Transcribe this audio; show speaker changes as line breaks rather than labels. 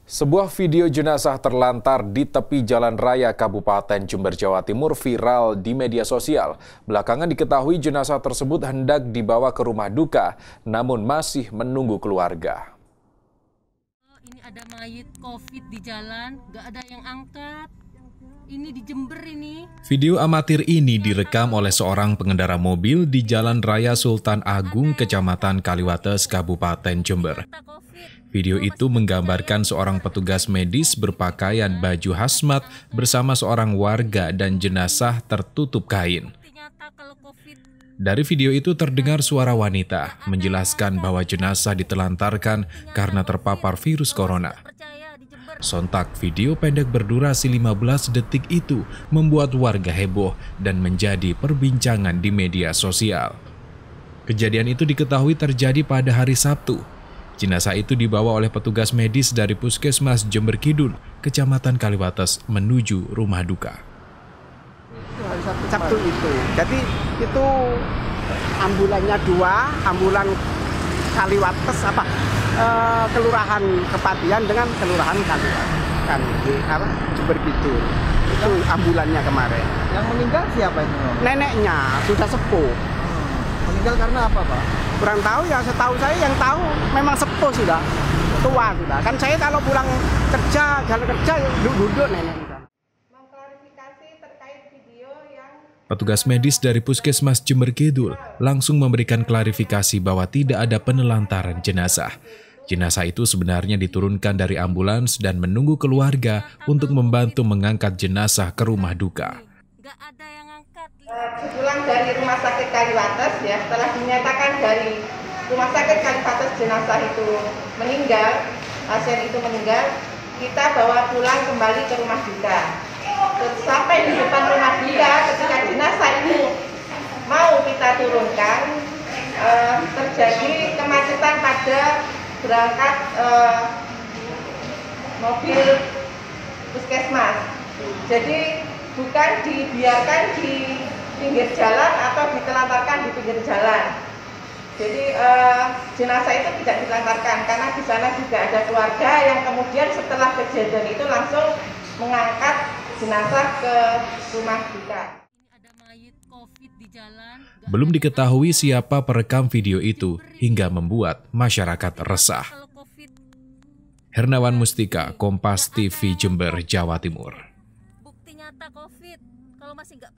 Sebuah video jenazah terlantar di tepi jalan raya Kabupaten Jember, Jawa Timur viral di media sosial. Belakangan diketahui jenazah tersebut hendak dibawa ke rumah duka, namun masih menunggu keluarga.
Ini ada mayat COVID di jalan, nggak ada yang angkat. Ini di Jember ini.
Video amatir ini direkam oleh seorang pengendara mobil di Jalan Raya Sultan Agung, Kecamatan Kaliwates, Kabupaten Jember. Video itu menggambarkan seorang petugas medis berpakaian baju hazmat bersama seorang warga dan jenazah tertutup kain. Dari video itu terdengar suara wanita menjelaskan bahwa jenazah ditelantarkan karena terpapar virus corona. Sontak video pendek berdurasi 15 detik itu membuat warga heboh dan menjadi perbincangan di media sosial. Kejadian itu diketahui terjadi pada hari Sabtu. Jenazah itu dibawa oleh petugas medis dari Puskesmas Jember Kidul, Kecamatan Kaliwates menuju rumah duka.
Sabtu itu, jadi itu ambulannya 2, ambulan Kaliwates kelurahan Kepatihan dengan kelurahan Kaliwates kan Jember Kidul. Itu ambulannya kemarin.
Yang meninggal siapa itu?
Neneknya sudah sepuh.
Meninggal karena apa, Pak?
Kurang tahu ya, setahu saya yang tahu memang sepuh sudah, tua sudah. Kan saya kalau pulang kerja, jalan kerja duduk nenek.
Mengklarifikasi terkait video yang
Petugas medis dari Puskesmas Jember Kidul langsung memberikan klarifikasi bahwa tidak ada penelantaran jenazah. Jenazah itu sebenarnya diturunkan dari ambulans dan menunggu keluarga untuk membantu mengangkat jenazah ke rumah duka.
Nggak ada yang angkat.
pulang dari rumah sakit Kaliwates ya, setelah dinyatakan dari rumah sakit Kaliwates jenazah itu meninggal, pasien itu meninggal, kita bawa pulang kembali ke rumah duka. Sampai di depan rumah duka, ketika jenazah itu mau kita turunkan, terjadi kemacetan pada berangkat mobil puskesmas. Jadi bukan dibiarkan di pinggir jalan atau ditelantarkan di pinggir jalan. Jadi jenazah itu tidak ditelantarkan karena di sana juga ada keluarga yang kemudian setelah kejadian itu langsung mengangkat jenazah ke rumah duka.
Belum diketahui siapa perekam video itu hingga membuat masyarakat resah. Hernawan Mustika, Kompas TV Jember, Jawa Timur.
Bukti nyata COVID. Kalau masih nggak